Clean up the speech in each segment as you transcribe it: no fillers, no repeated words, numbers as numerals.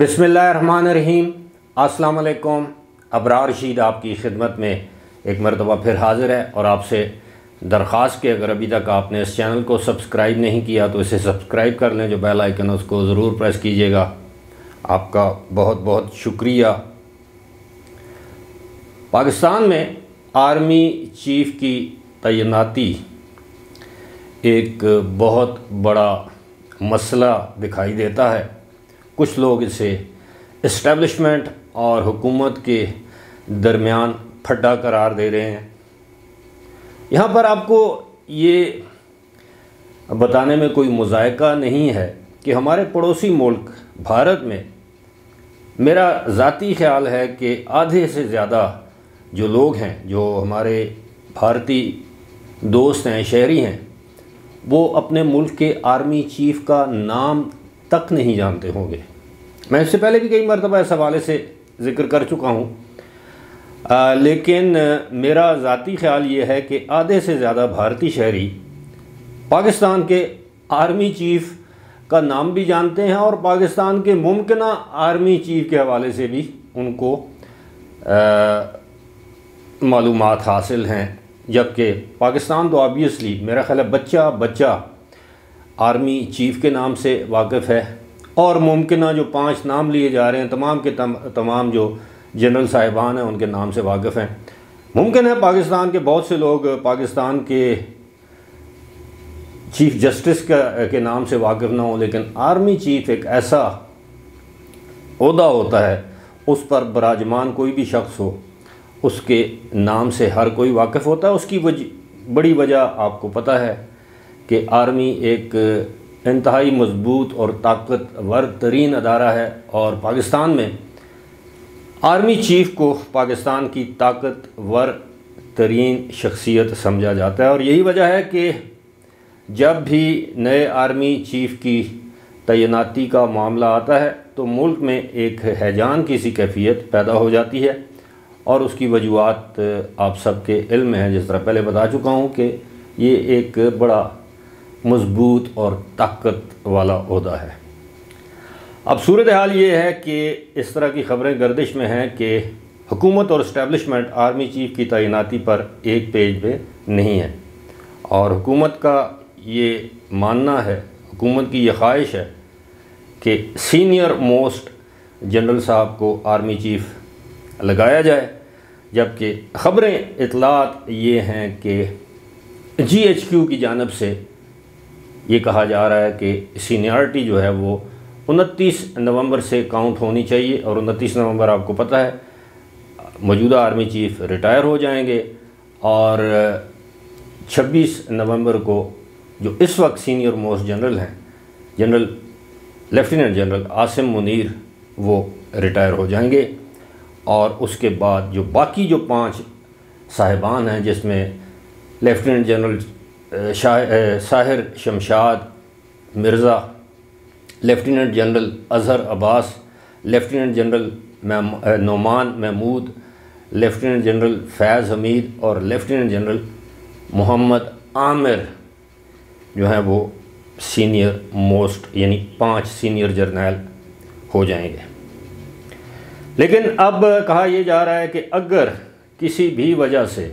बिस्मिल्लाहिर्रहमानिर्रहीम। अस्सलाम वालेकुम। अबरार रशीद आपकी खिदमत में एक मरतबा फिर हाज़िर है और आपसे दरख्वास्त कि अगर अभी तक आपने इस चैनल को सब्सक्राइब नहीं किया तो इसे सब्सक्राइब कर लें। जो बेल आइकन है उसको ज़रूर प्रेस कीजिएगा। आपका बहुत बहुत शुक्रिया। पाकिस्तान में आर्मी चीफ़ की तैनाती एक बहुत बड़ा मसला दिखाई देता है। कुछ लोग इसे इस्टेब्लिशमेंट और हुकूमत के दरमियान फड्डा करार दे रहे हैं। यहाँ पर आपको ये बताने में कोई मुज़ायका नहीं है कि हमारे पड़ोसी मुल्क भारत में मेरा ज़ाती ख्याल है कि आधे से ज़्यादा जो लोग हैं, जो हमारे भारतीय दोस्त हैं, शहरी हैं, वो अपने मुल्क के आर्मी चीफ़ का नाम तक नहीं जानते होंगे। मैं इससे पहले भी कई मरतबा इस हवाले से ज़िक्र कर चुका हूँ, लेकिन मेरा ज़ाती ख्याल ये है कि आधे से ज़्यादा भारतीय शहरी पाकिस्तान के आर्मी चीफ़ का नाम भी जानते हैं और पाकिस्तान के मुमकिना आर्मी चीफ़ के हवाले से भी उनको मालूमात हासिल हैं। जबकि पाकिस्तान तो ऑब्वियसली मेरा ख्याल है बच्चा बच्चा आर्मी चीफ़ के नाम से वाकिफ़ है और मुमकिन जो 5 नाम लिए जा रहे हैं तमाम के तमाम जो जनरल साहिबान हैं उनके नाम से वाकिफ़ हैं। मुमकिन है पाकिस्तान के बहुत से लोग पाकिस्तान के चीफ़ जस्टिस के नाम से वाकिफ़ ना हो, लेकिन आर्मी चीफ़ एक ऐसा ओहदा होता है, उस पर बराजमान कोई भी शख्स हो उसके नाम से हर कोई वाकिफ़ होता है। उसकी बड़ी वजह आपको पता है कि आर्मी एक इंतहाई मजबूत और ताकतवर तरीन अदारा है और पाकिस्तान में आर्मी चीफ़ को पाकिस्तान की ताकतवर तरीन शख्सियत समझा जाता है। और यही वजह है कि जब भी नए आर्मी चीफ़ की तैनाती का मामला आता है तो मुल्क में एक हैजान की सी कैफियत पैदा हो जाती है और उसकी वजूहात आप सबके इल्म है। जिस तरह पहले बता चुका हूँ कि ये एक बड़ा मजबूत और ताकत वाला ओहदा है। अब सूरत हाल ये है कि इस तरह की ख़बरें गर्दिश में हैं कि हुकूमत और इस्टेब्लिशमेंट आर्मी चीफ़ की तैनाती पर एक पेज पे नहीं है और हुकूमत का ये मानना है, हुकूमत की ये ख्वाहिश है कि सीनियर मोस्ट जनरल साहब को आर्मी चीफ़ लगाया जाए। जबकि ख़बरें इतलात ये हैं कि GHQ की जानिब से ये कहा जा रहा है कि सीनियरिटी जो है वो 29 नवंबर से काउंट होनी चाहिए और 29 नवंबर आपको पता है मौजूदा आर्मी चीफ़ रिटायर हो जाएंगे और 26 नवंबर को जो इस वक्त सीनियर मोस्ट जनरल हैं, general lieutenant general Asim Munir, वो रिटायर हो जाएंगे। और उसके बाद जो बाकी जो 5 साहिबान हैं, जिसमें lieutenant general Sahir Shamshad Mirza, lieutenant general Azhar Abbas, lieutenant general Nauman Mahmood, lieutenant general Faiz Hameed और लेफ्टिनेंट जनरल मोहम्मद आमिर जो हैं वो सीनियर मोस्ट यानी 5 सीनियर जर्नल हो जाएंगे। लेकिन अब कहा यह जा रहा है कि अगर किसी भी वजह से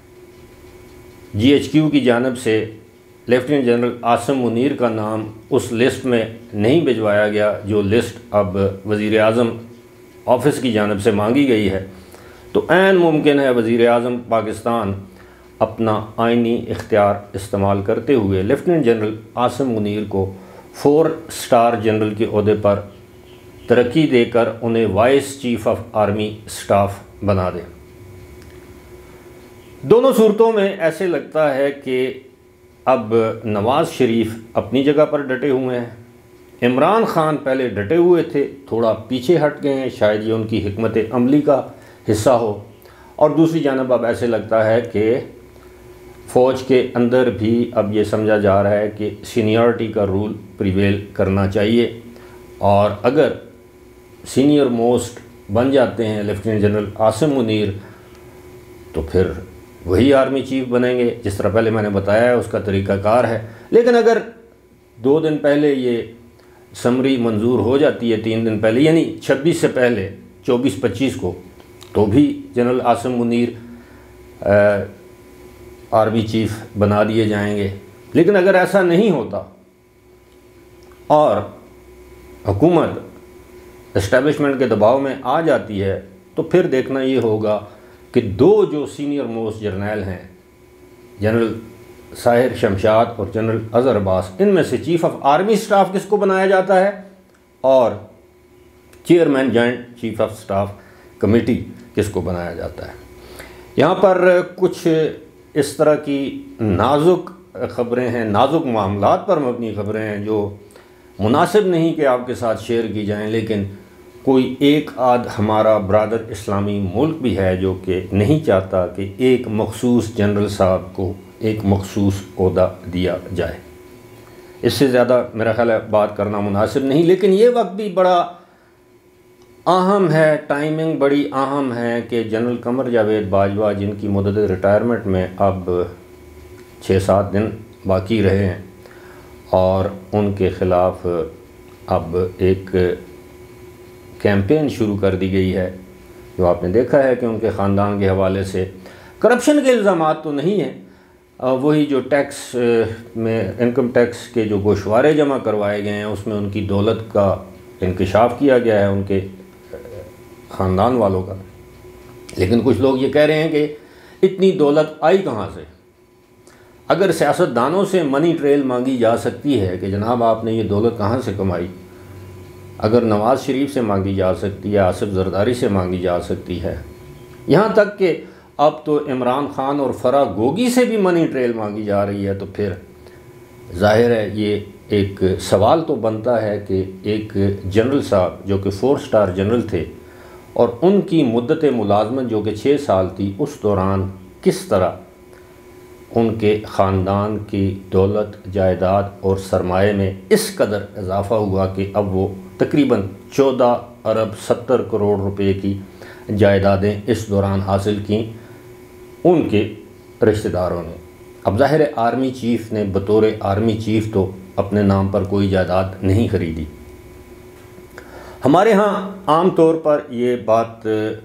GHQ की जानिब से लेफ्टिनेंट जनरल आसिम मुनीर का नाम उस लिस्ट में नहीं भिजवाया गया, जो लिस्ट अब वज़ीर आज़म ऑफिस की जानिब से मांगी गई है, तो ऐन मुमकिन है वज़ीर आज़म पाकिस्तान अपना आइनी इख्तियार इस्तेमाल करते हुए लेफ्टिनेंट जनरल आसिम मुनीर को 4 स्टार जनरल के ओहदे पर तरक्की देकर उन्हें vice chief of army staff बना दें। दोनों सूरतों में ऐसे लगता है कि अब नवाज़ शरीफ अपनी जगह पर डटे हुए हैं, इमरान ख़ान पहले डटे हुए थे, थोड़ा पीछे हट गए हैं, शायद ये उनकी हिकमत अमली का हिस्सा हो। और दूसरी जानब अब ऐसे लगता है कि फ़ौज के अंदर भी अब ये समझा जा रहा है कि सीनियरिटी का रूल प्रिवेल करना चाहिए और अगर सीनियर मोस्ट बन जाते हैं लेफ्टिनेंट जनरल आसिम मुनीर तो फिर वही आर्मी चीफ़ बनेंगे। जिस तरह पहले मैंने बताया है उसका तरीक़ाकार है। लेकिन अगर 2 दिन पहले ये समरी मंजूर हो जाती है 3 दिन पहले, यानी 26 से पहले 24-25 को, तो भी general Asim Munir army chief बना दिए जाएंगे। लेकिन अगर ऐसा नहीं होता और हुकूमत एस्टेब्लिशमेंट के दबाव में आ जाती है, तो फिर देखना ये होगा कि 2 जो सीनियर मोस्ट जर्नल हैं, जनरल साहिर शमशाद और जनरल अज़हर अब्बास, इनमें से चीफ़ ऑफ आर्मी स्टाफ किसको बनाया जाता है और chairman joint chief of staff committee किसको बनाया जाता है। यहाँ पर कुछ इस तरह की नाजुक ख़बरें हैं, नाजुक मामलात पर मबनी ख़बरें हैं जो मुनासिब नहीं कि आपके साथ शेयर की जाएं, लेकिन कोई एक आध हमारा ब्रादर इस्लामी मुल्क भी है जो कि नहीं चाहता कि एक मखसूस जनरल साहब को एक मखसूस ओहदा दिया जाए। इससे ज़्यादा मेरा ख़्याल है बात करना मुनासिब नहीं, लेकिन ये वक्त भी बड़ा अहम है, टाइमिंग बड़ी अहम है कि जनरल कमर जावेद बाजवा, जिनकी मुद्दत रिटायरमेंट में अब 6-7 दिन बाकी रहे हैं, और उनके ख़िलाफ़ अब एक कैंपेन शुरू कर दी गई है, जो आपने देखा है कि उनके ख़ानदान के हवाले से करप्शन के इल्ज़ामात तो नहीं हैं, वही जो टैक्स में इनकम टैक्स के जो गोशवारे जमा करवाए गए हैं उसमें उनकी दौलत का इंकशाफ किया गया है, उनके ख़ानदान वालों का। लेकिन कुछ लोग ये कह रहे हैं कि इतनी दौलत आई कहाँ से। अगर सियासतदानों से मनी ट्रेल मांगी जा सकती है कि जनाब आपने ये दौलत कहाँ से कमाई, अगर नवाज़ शरीफ से मांगी जा सकती है, आसिफ जरदारी से मांगी जा सकती है, यहाँ तक कि अब तो इमरान खान और फराह गोगी से भी मनी ट्रेल मांगी जा रही है, तो फिर जाहिर है ये एक सवाल तो बनता है कि एक जनरल साहब जो कि 4 स्टार जनरल थे और उनकी मुद्दत मुलाजमत जो कि 6 साल थी, उस दौरान किस तरह उनके ख़ानदान की दौलत, जायदाद और सरमाए में इस कदर इजाफ़ा हुआ कि अब वो तकरीबन 14 अरब 70 करोड़ रुपए की जायदादें इस दौरान हासिल की उनके रिश्तेदारों ने। अब ज़ाहिर है आर्मी चीफ़ ने बतौर आर्मी चीफ़ तो अपने नाम पर कोई जायदाद नहीं ख़रीदी। हमारे यहाँ आम तौर पर ये बात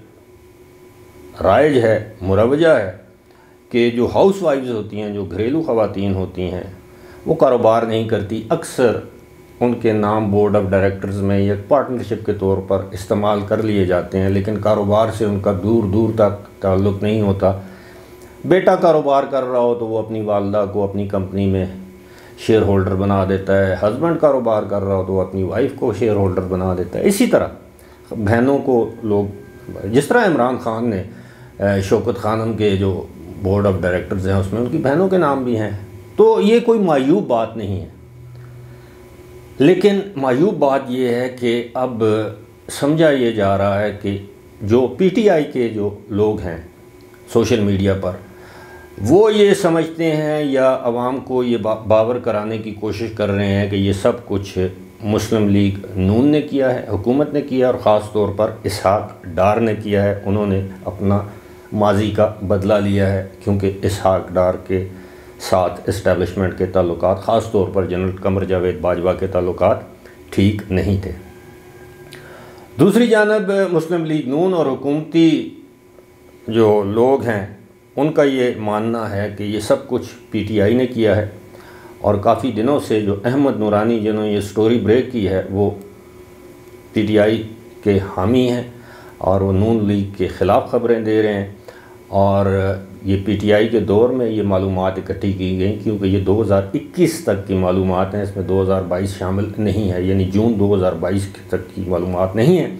राइज है, मुरवजा है कि जो हाउस वाइफ्स होती हैं, जो घरेलू ख़वातीन होती हैं, वो कारोबार नहीं करती। अक्सर उनके नाम बोर्ड ऑफ डायरेक्टर्स में या पार्टनरशिप के तौर पर इस्तेमाल कर लिए जाते हैं, लेकिन कारोबार से उनका दूर दूर तक ताल्लुक़ नहीं होता। बेटा कारोबार कर रहा हो तो वो अपनी वालदा को अपनी कंपनी में शेयर होल्डर बना देता है, हस्बैंड कारोबार कर रहा हो तो वो अपनी वाइफ को शेयर होल्डर बना देता है। इसी तरह बहनों को लोग, जिस तरह इमरान खान ने शौकत खानम के जो बोर्ड ऑफ डायरेक्टर्स हैं उसमें उनकी बहनों के नाम भी हैं, तो ये कोई मायूब बात नहीं है। लेकिन मायूब बात ये है कि अब समझा ये जा रहा है कि जो पीटीआई के जो लोग हैं सोशल मीडिया पर, वो ये समझते हैं या आवाम को ये बावर कराने की कोशिश कर रहे हैं कि ये सब कुछ मुस्लिम लीग नून ने किया है, हुकूमत ने किया, और ख़ास तौर पर इसहाक डार ने किया है। उन्होंने अपना माजी का बदला लिया है, क्योंकि इसहाक डार के साथ इस्टेब्लिशमेंट के ताल्लुकात, ख़ास तौर पर जनरल कमर जावेद बाजवा के ताल्लुकात ठीक नहीं थे। दूसरी जानब मुस्लिम लीग नून और हुकूमती जो लोग हैं उनका ये मानना है कि ये सब कुछ पीटीआई ने किया है, और काफ़ी दिनों से जो अहमद नूरानी जिन्होंने ये स्टोरी ब्रेक की है वो पीटीआई के हामी हैं और वो नून लीग के ख़िलाफ़ ख़बरें दे रहे हैं। और ये पीटीआई के दौर में ये मालूमात इकट्ठी की गई, क्योंकि ये 2021 तक की मालूमात हैं, इसमें 2022 शामिल नहीं है, यानी जून 2022 तक की मालूमात नहीं है।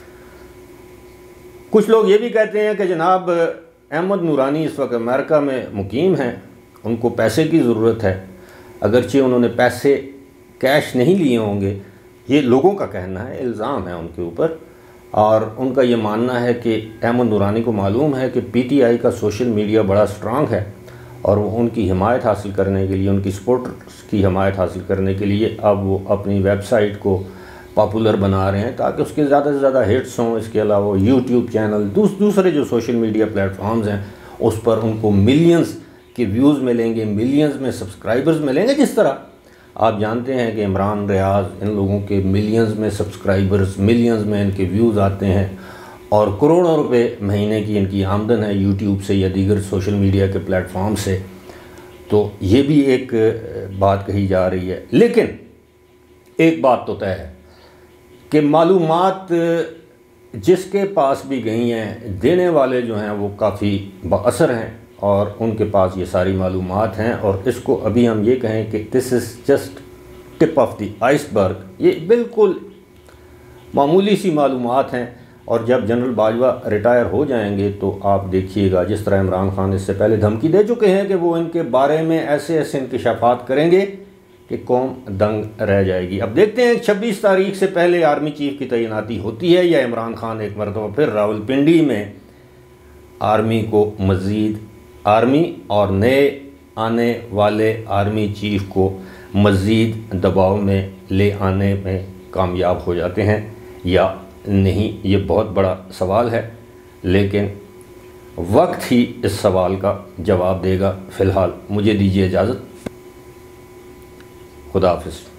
कुछ लोग ये भी कहते हैं कि जनाब अहमद नूरानी इस वक्त अमेरिका में मुकीम हैं, उनको पैसे की ज़रूरत है, अगरचे उन्होंने पैसे कैश नहीं लिए होंगे, ये लोगों का कहना है, इल्ज़ाम है उनके ऊपर। और उनका ये मानना है कि अहमद नूरानी को मालूम है कि पीटीआई का सोशल मीडिया बड़ा स्ट्रांग है, और वो उनकी हिमायत हासिल करने के लिए, उनकी सपोर्टर्स की हिमायत हासिल करने के लिए अब वो अपनी वेबसाइट को पॉपुलर बना रहे हैं ताकि उसके ज़्यादा से ज़्यादा हिट्स हों। इसके अलावा यूट्यूब चैनल, दूसरे जो सोशल मीडिया प्लेटफॉर्म्स हैं उस पर उनको मिलियंस के व्यूज़ मिलेंगे, मिलियंस में सब्सक्राइबर्स मिलेंगे। जिस तरह आप जानते हैं कि इमरान रियाज, इन लोगों के मिलियंस में सब्सक्राइबर्स, मिलियंस में इनके व्यूज़ आते हैं और करोड़ों रुपए महीने की इनकी आमदन है यूट्यूब से या दीगर सोशल मीडिया के प्लेटफॉर्म से। तो ये भी एक बात कही जा रही है। लेकिन एक बात तो तय है कि मालूमात जिसके पास भी गई हैं, देने वाले जो हैं वो काफ़ी बाअसर हैं और उनके पास ये सारी मालूमात हैं। और इसको अभी हम ये कहें कि this is just tip of the iceberg, ये बिल्कुल मामूली सी मालूमात हैं। और जब जनरल बाजवा रिटायर हो जाएंगे तो आप देखिएगा, जिस तरह इमरान खान इससे पहले धमकी दे चुके हैं कि वो इनके बारे में ऐसे ऐसे इंकशाफात करेंगे कि कौम दंग रह जाएगी। अब देखते हैं 26 तारीख से पहले आर्मी चीफ की तैनाती होती है या इमरान खान एक मरतबा फिर रावलपिंडी में आर्मी को मज़ीद, आर्मी और नए आने वाले आर्मी चीफ को मज़ीद दबाव में ले आने में कामयाब हो जाते हैं या नहीं, ये बहुत बड़ा सवाल है। लेकिन वक्त ही इस सवाल का जवाब देगा। फ़िलहाल मुझे दीजिए इजाज़त। खुदा हाफ़िज़।